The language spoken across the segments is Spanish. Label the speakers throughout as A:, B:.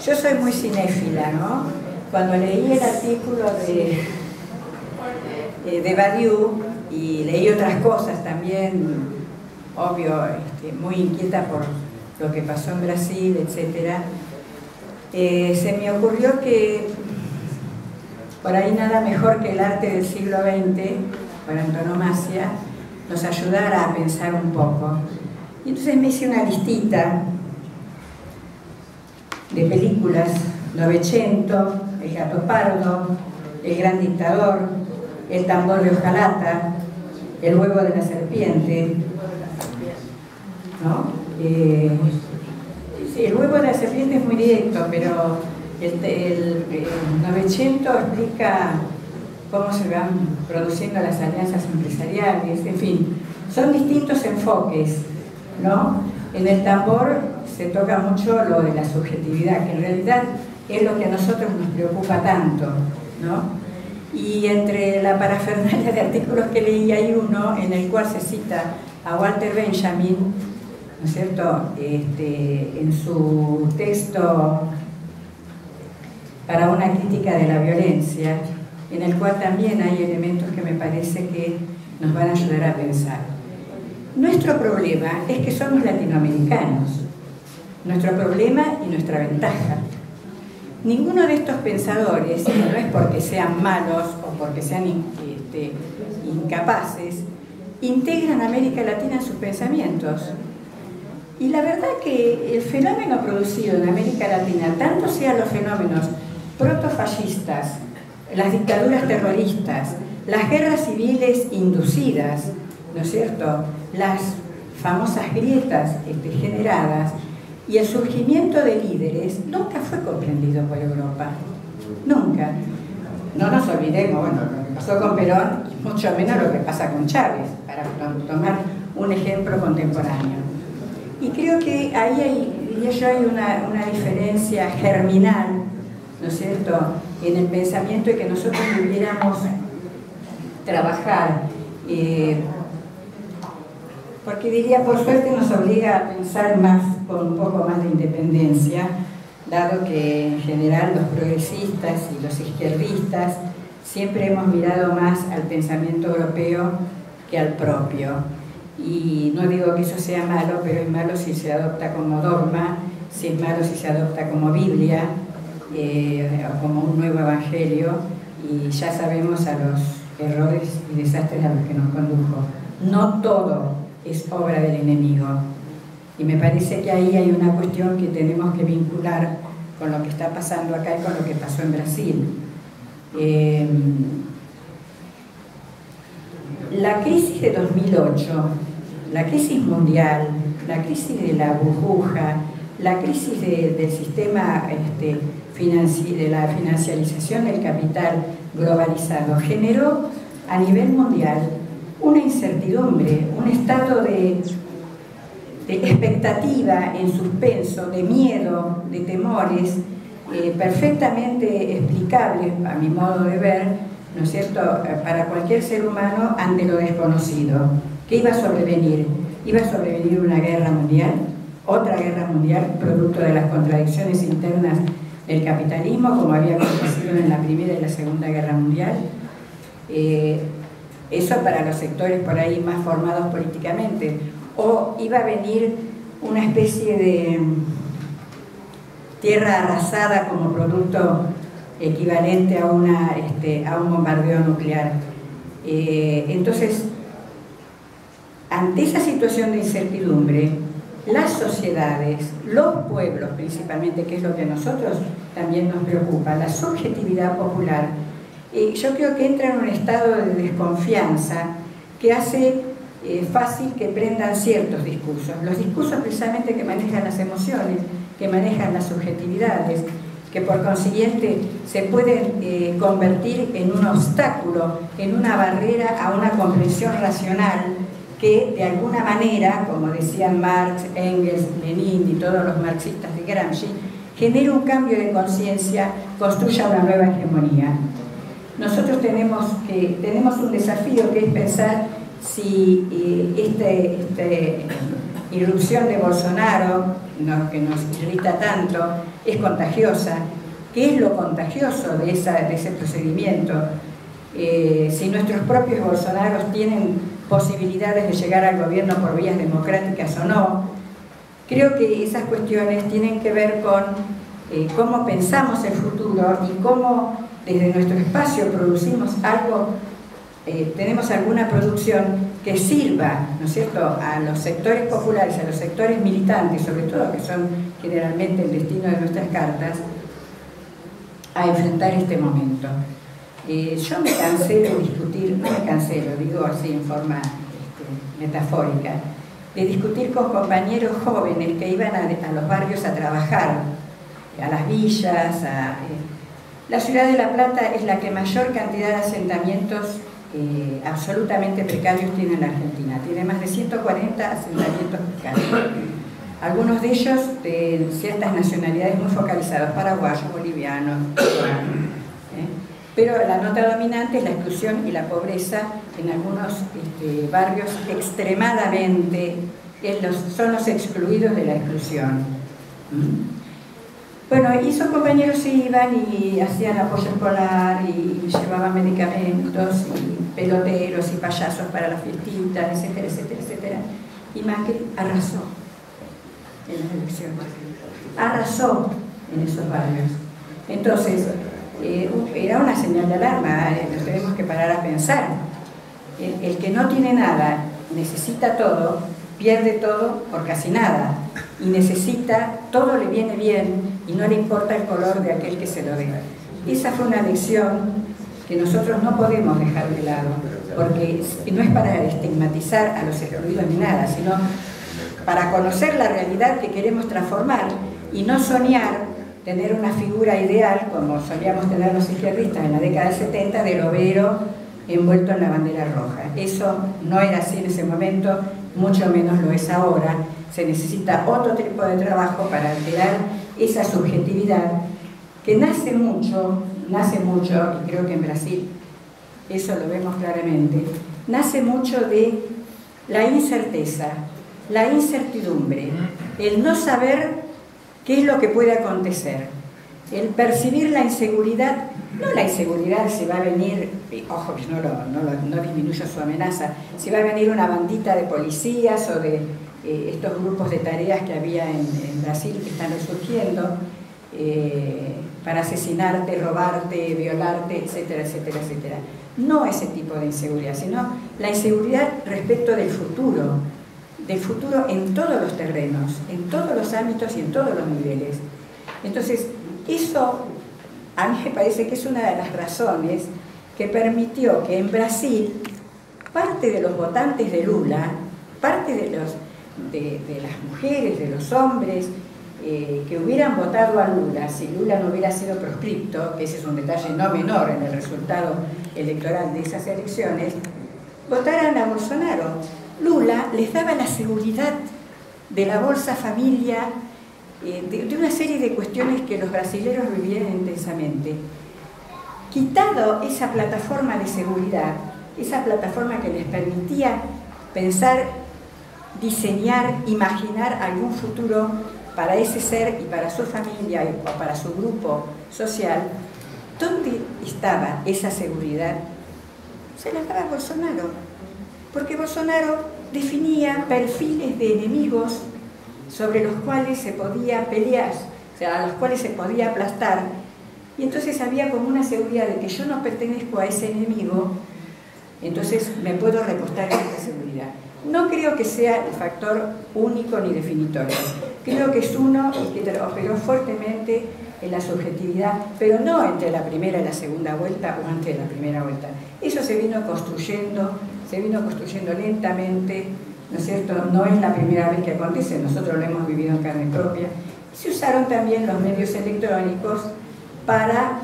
A: Yo soy muy cinéfila, ¿no? Cuando leí el artículo de Badiou y leí otras cosas también, obvio, muy inquieta por lo que pasó en Brasil, etc., se me ocurrió que por ahí nada mejor que el arte del siglo XX, por antonomasia, nos ayudara a pensar un poco. Y entonces me hice una listita de películas: Novecento, El Gattopardo, El Gran Dictador, El Tambor de Hojalata, El Huevo de la Serpiente, ¿no? Sí, El Huevo de la Serpiente es muy directo, pero el Novecento explica cómo se van produciendo las alianzas empresariales, en fin, son distintos enfoques, ¿no? En El Tambor se toca mucho lo de la subjetividad, que en realidad es lo que a nosotros nos preocupa tanto, ¿no? Y entre la parafernalia de artículos que leí hay uno en el cual se cita a Walter Benjamin, ¿no es cierto?, en su texto para una crítica de la violencia, en el cual también hay elementos que me parece que nos van a ayudar a pensar. Nuestro problema es que somos latinoamericanos, nuestro problema y nuestra ventaja. Ninguno de estos pensadores, y no es porque sean malos o porque sean incapaces, integran a América Latina en sus pensamientos. Y la verdad que el fenómeno producido en América Latina, tanto sean los fenómenos protofascistas, las dictaduras terroristas, las guerras civiles inducidas, ¿no es cierto?, las famosas grietas generadas, y el surgimiento de líderes, nunca fue comprendido por Europa. Nunca. No nos olvidemos, bueno, lo que pasó con Perón y mucho menos lo que pasa con Chávez, para tomar un ejemplo contemporáneo. Y creo que ahí diría yo, hay una diferencia germinal, ¿no es cierto?, en el pensamiento, y que nosotros debiéramos trabajar, porque diría, por suerte nos obliga a pensar más, con un poco más de independencia, dado que en general los progresistas y los izquierdistas siempre hemos mirado más al pensamiento europeo que al propio. Y no digo que eso sea malo, pero es malo si se adopta como dogma, si es malo si se adopta como Biblia, como un nuevo evangelio, y ya sabemos a los errores y desastres a los que nos condujo. No todo es obra del enemigo, y me parece que ahí hay una cuestión que tenemos que vincular con lo que está pasando acá y con lo que pasó en Brasil. La crisis de 2008, la crisis mundial, la crisis de la burbuja, la crisis del sistema de la financiarización del capital globalizado, generó a nivel mundial una incertidumbre, un estado de expectativa en suspenso, de miedo, de temores, perfectamente explicables, a mi modo de ver, ¿no es cierto?, para cualquier ser humano ante lo desconocido. ¿Qué iba a sobrevenir? Iba a sobrevenir una guerra mundial, otra guerra mundial, producto de las contradicciones internas del capitalismo, como había acontecido en la Primera y la Segunda Guerra Mundial. Eso para los sectores por ahí más formados políticamente. O iba a venir una especie de tierra arrasada como producto equivalente a un bombardeo nuclear. Entonces, ante esa situación de incertidumbre, las sociedades, los pueblos principalmente, que es lo que a nosotros también nos preocupa, la subjetividad popular, yo creo que entra en un estado de desconfianza que hace fácil que prendan ciertos discursos. Los discursos precisamente que manejan las emociones, que manejan las subjetividades, que por consiguiente se pueden convertir en un obstáculo, en una barrera a una comprensión racional que de alguna manera, como decían Marx, Engels, Lenin y todos los marxistas de Gramsci, genera un cambio de conciencia, construya una nueva hegemonía. Nosotros tenemos un desafío, que es pensar si esta irrupción de Bolsonaro que nos irrita tanto, es contagiosa. ¿Qué es lo contagioso de ese procedimiento? Si nuestros propios bolsonaros tienen posibilidades de llegar al gobierno por vías democráticas o no. Creo que esas cuestiones tienen que ver con cómo pensamos el futuro y cómo desde nuestro espacio producimos algo, tenemos alguna producción que sirva, ¿no es cierto?, a los sectores populares, a los sectores militantes, sobre todo que son generalmente el destino de nuestras cartas, a enfrentar este momento. Yo me cansé de discutir, no me cansé, lo digo así en forma metafórica, de discutir con compañeros jóvenes que iban a los barrios a trabajar, a las villas. La ciudad de La Plata es la que mayor cantidad de asentamientos absolutamente precarios tiene en la Argentina. Tiene más de 140 asentamientos precarios. Algunos de ellos de ciertas nacionalidades muy focalizados, paraguayos, bolivianos, pero la nota dominante es la exclusión y la pobreza en algunos barrios extremadamente, son los excluidos de la exclusión. Bueno, y esos compañeros se iban y hacían apoyo escolar y llevaban medicamentos y peloteros y payasos para las fiestitas, etcétera, etcétera, etcétera. Y Macri arrasó en las elecciones. Arrasó en esos barrios. Entonces, era una señal de alarma, nos tenemos que parar a pensar. El que no tiene nada, necesita todo, pierde todo por casi nada. Y necesita, todo le viene bien y no le importa el color de aquel que se lo dé. Esa fue una lección que nosotros no podemos dejar de lado, porque no es para estigmatizar a los excluidos ni nada, sino para conocer la realidad que queremos transformar y no soñar tener una figura ideal, como solíamos tener los izquierdistas en la década del 70, del obrero envuelto en la bandera roja. Eso no era así en ese momento, mucho menos lo es ahora. Se necesita otro tipo de trabajo para alterar esa subjetividad que nace mucho, y creo que en Brasil eso lo vemos claramente, nace mucho de la incerteza, la incertidumbre, el no saber qué es lo que puede acontecer, el percibir la inseguridad, no la inseguridad si va a venir, ojo, no disminuyo su amenaza, si va a venir una bandita de policías o de estos grupos de tareas que había en Brasil que están resurgiendo para asesinarte, robarte, violarte, etcétera, etcétera, etcétera. No ese tipo de inseguridad, sino la inseguridad respecto del futuro en todos los terrenos, en todos los ámbitos y en todos los niveles. Entonces, eso a mí me parece que es una de las razones que permitió que en Brasil parte de los votantes de Lula, parte de las mujeres, de los hombres que hubieran votado a Lula si Lula no hubiera sido proscripto, que ese es un detalle no menor en el resultado electoral de esas elecciones, votaran a Bolsonaro. Lula les daba la seguridad de la Bolsa Familia, de una serie de cuestiones que los brasileños vivían intensamente. Quitado esa plataforma de seguridad, esa plataforma que les permitía pensar, diseñar, imaginar algún futuro para ese ser y para su familia o para su grupo social, ¿dónde estaba esa seguridad? Se la daba Bolsonaro, porque Bolsonaro definía perfiles de enemigos sobre los cuales se podía pelear, o sea, a los cuales se podía aplastar, y entonces había como una seguridad de que yo no pertenezco a ese enemigo, entonces me puedo recostar en esta seguridad. No creo que sea el factor único ni definitorio, creo que es uno que operó fuertemente en la subjetividad, pero no entre la primera y la segunda vuelta o antes de la primera vuelta. Eso se vino construyendo lentamente, ¿no es cierto? No es la primera vez que acontece, nosotros lo hemos vivido en carne propia. Se usaron también los medios electrónicos para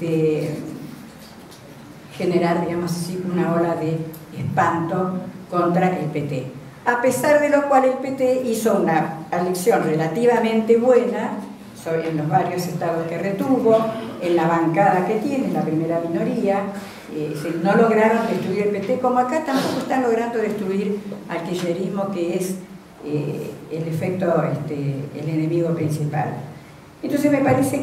A: generar, digamos así, una ola de espanto contra el PT. A pesar de lo cual el PT hizo una elección relativamente buena en los varios estados que retuvo, en la bancada que tiene, la primera minoría. No lograron destruir el PT, como acá tampoco están logrando destruir al kirchnerismo, que es el efecto, el enemigo principal. Entonces me parece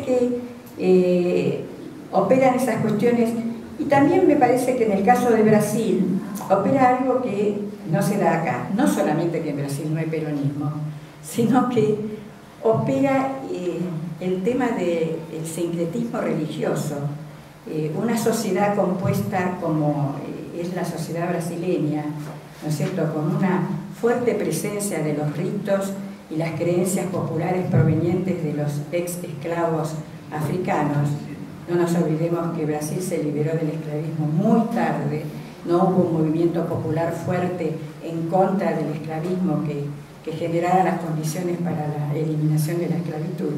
A: que operan esas cuestiones, y también me parece que en el caso de Brasil opera algo que no se da acá, no solamente que en Brasil no hay peronismo, sino que opera el tema del sincretismo religioso. Una sociedad compuesta como es la sociedad brasileña, ¿no es cierto?, con una fuerte presencia de los ritos y las creencias populares provenientes de los ex esclavos africanos. No nos olvidemos que Brasil se liberó del esclavismo muy tarde, no hubo un movimiento popular fuerte en contra del esclavismo que generara las condiciones para la eliminación de la esclavitud.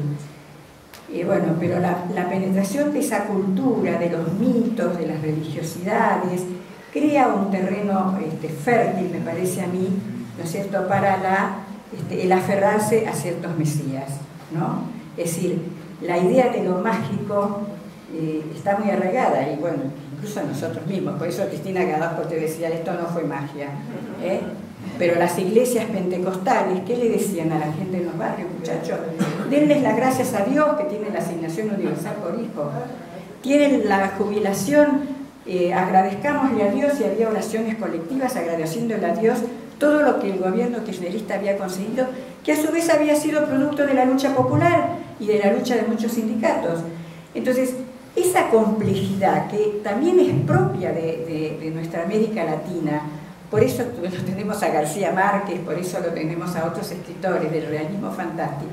A: Bueno, pero la penetración de esa cultura, de los mitos, de las religiosidades, crea un terreno fértil, me parece a mí, ¿no es cierto?, para el aferrarse a ciertos mesías, ¿no? Es decir, la idea de lo mágico está muy arraigada, y bueno, incluso a nosotros mismos. Por eso Cristina Gadasco te decía, esto no fue magia, ¿eh? Pero las iglesias pentecostales, ¿qué le decían a la gente en los barrios, muchachos? Denles las gracias a Dios que tienen la asignación universal por hijo. Tienen la jubilación, agradezcámosle a Dios, y había oraciones colectivas agradeciéndole a Dios todo lo que el gobierno kirchnerista había conseguido, que a su vez había sido producto de la lucha popular y de la lucha de muchos sindicatos. Entonces, esa complejidad que también es propia de nuestra América Latina, por eso lo tenemos a García Márquez, por eso lo tenemos a otros escritores del realismo fantástico,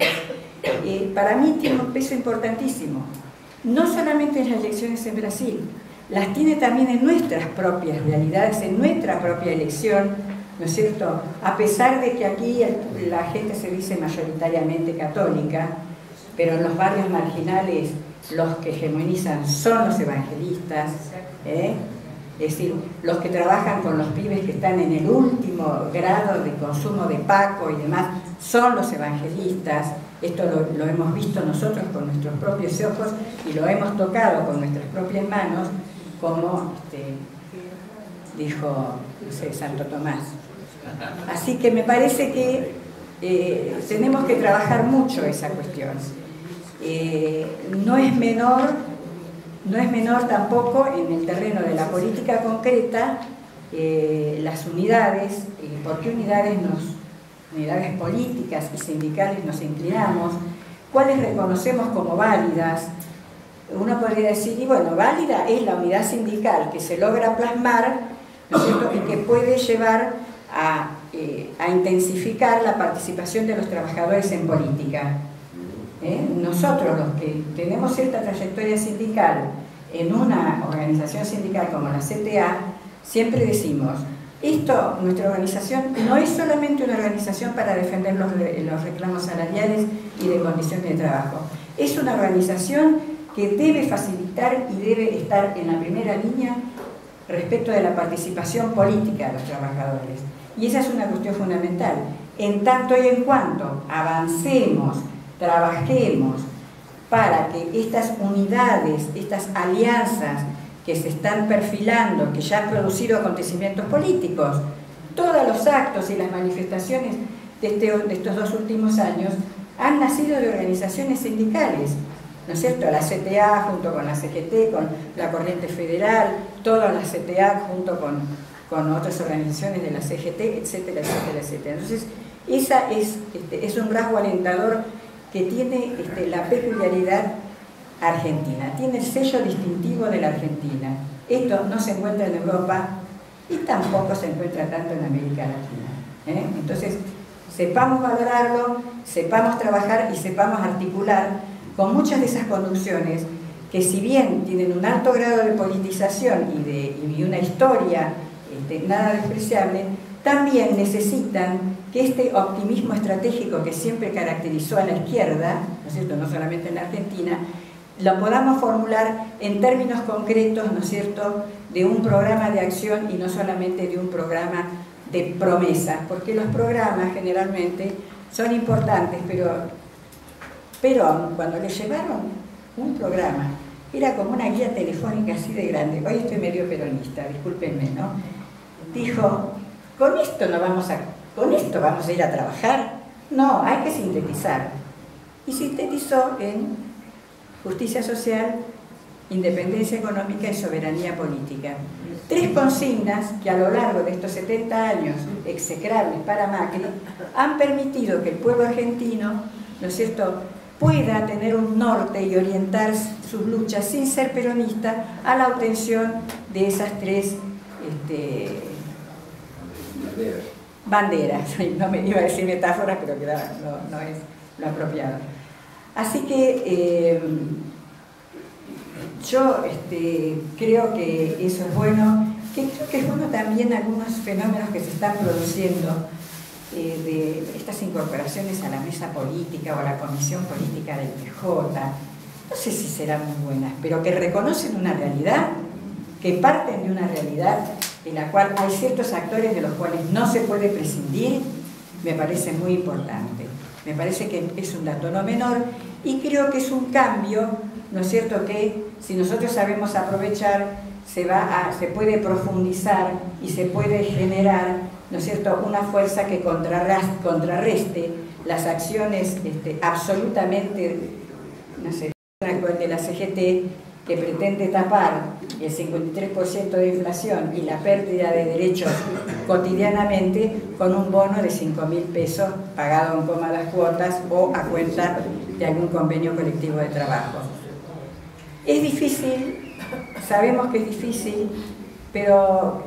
A: para mí tiene un peso importantísimo, no solamente en las elecciones en Brasil, las tiene también en nuestras propias realidades, en nuestra propia elección, ¿no es cierto? A pesar de que aquí la gente se dice mayoritariamente católica, pero en los barrios marginales los que hegemonizan son los evangelistas, es decir, los que trabajan con los pibes que están en el último grado de consumo de paco y demás, son los evangelistas. Esto lo hemos visto nosotros con nuestros propios ojos y lo hemos tocado con nuestras propias manos, como dijo, no sé, Santo Tomás. Así que me parece que tenemos que trabajar mucho esa cuestión. No es menor tampoco en el terreno de la política concreta las unidades. ¿Por qué unidades políticas y sindicales nos inclinamos? ¿Cuáles reconocemos como válidas? Uno podría decir, y bueno, válida es la unidad sindical que se logra plasmar, ¿no es cierto?, y que puede llevar a intensificar la participación de los trabajadores en política. Nosotros, los que tenemos cierta trayectoria sindical en una organización sindical como la CTA, siempre decimos, nuestra organización no es solamente una organización para defender los reclamos salariales y de condiciones de trabajo, es una organización que debe facilitar y debe estar en la primera línea respecto de la participación política de los trabajadores. Y esa es una cuestión fundamental. En tanto y en cuanto avancemos, trabajemos para que estas unidades, estas alianzas que se están perfilando, que ya han producido acontecimientos políticos, todos los actos y las manifestaciones de estos 2 últimos años han nacido de organizaciones sindicales, ¿no es cierto? La CTA junto con la CGT, con la Corriente Federal, todas las CTA junto con otras organizaciones de la CGT, etcétera, etcétera, etcétera. Entonces, esa es un rasgo alentador que tiene la peculiaridad argentina, tiene el sello distintivo de la Argentina. Esto no se encuentra en Europa y tampoco se encuentra tanto en América Latina. Entonces, sepamos valorarlo, sepamos trabajar y sepamos articular con muchas de esas conducciones que, si bien tienen un alto grado de politización y una historia nada despreciable, también necesitan que este optimismo estratégico que siempre caracterizó a la izquierda, ¿no es cierto?, no solamente en la Argentina, lo podamos formular en términos concretos, ¿no es cierto?, de un programa de acción y no solamente de un programa de promesas, porque los programas generalmente son importantes, pero Perón, cuando le llevaron un programa, era como una guía telefónica así de grande, hoy estoy medio peronista, discúlpenme, ¿no?, dijo, con esto vamos a ir a trabajar, No, hay que sintetizar. Y sintetizó en justicia social, independencia económica y soberanía política. 3 consignas que a lo largo de estos 70 años execrables para Macri han permitido que el pueblo argentino, ¿no es cierto?, pueda tener un norte y orientar sus luchas sin ser peronista a la obtención de esas 3 banderas. No me iba a decir metáforas, pero que no es lo apropiado. Así que yo creo que eso es bueno, que creo que es bueno también algunos fenómenos que se están produciendo de estas incorporaciones a la mesa política o a la comisión política del PJ. No sé si serán muy buenas, pero que reconocen una realidad, que parten de una realidad en la cual hay ciertos actores de los cuales no se puede prescindir, me parece muy importante. Me parece que es un dato no menor y creo que es un cambio, ¿no es cierto?, que si nosotros sabemos aprovechar, se puede profundizar y se puede generar, ¿no es cierto?, una fuerza que contrarreste las acciones absolutamente, no sé, actual de la CGT, que pretende tapar el 53% de inflación y la pérdida de derechos cotidianamente con un bono de 5.000 pesos pagado en cómodas cuotas o a cuenta de algún convenio colectivo de trabajo. Es difícil, sabemos que es difícil, pero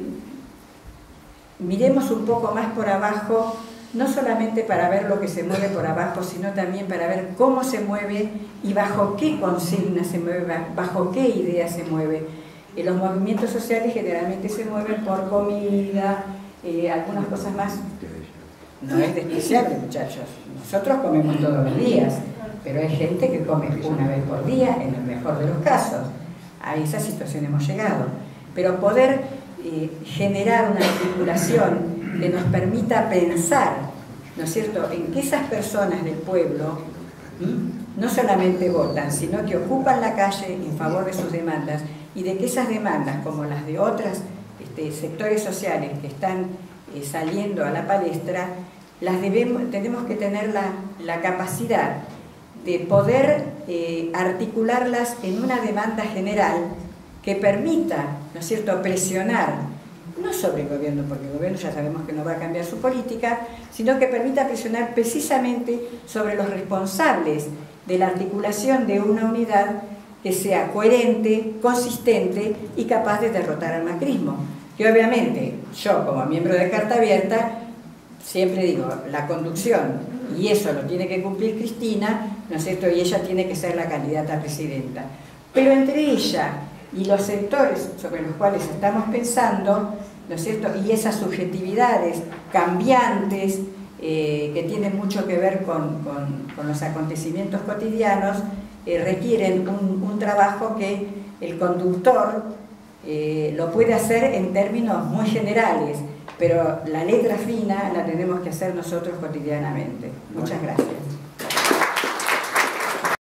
A: miremos un poco más por abajo, no solamente para ver lo que se mueve por abajo, sino también para ver cómo se mueve y bajo qué consigna se mueve, bajo qué idea se mueve. Los movimientos sociales generalmente se mueven por comida, algunas cosas más. No es despreciable, muchachos. Nosotros comemos todos los días, pero hay gente que come una vez por día, en el mejor de los casos. A esa situación hemos llegado. Pero poder generar una articulación que nos permita pensar, ¿no es cierto?, en que esas personas del pueblo no solamente votan, sino que ocupan la calle en favor de sus demandas y de que esas demandas, como las de otros sectores sociales que están saliendo a la palestra, tenemos que tener la capacidad de poder articularlas en una demanda general que permita, ¿no es cierto?, presionar no sobre el gobierno, porque el gobierno ya sabemos que no va a cambiar su política, sino que permita presionar precisamente sobre los responsables de la articulación de una unidad que sea coherente, consistente y capaz de derrotar al macrismo. Que obviamente yo, como miembro de Carta Abierta, siempre digo, la conducción, y eso lo tiene que cumplir Cristina, ¿no es cierto?, y ella tiene que ser la candidata a presidenta. Pero entre ella y los sectores sobre los cuales estamos pensando, ¿no es cierto?, y esas subjetividades cambiantes que tienen mucho que ver con los acontecimientos cotidianos, requieren un trabajo que el conductor lo puede hacer en términos muy generales, pero la letra fina la tenemos que hacer nosotros cotidianamente. Muchas gracias.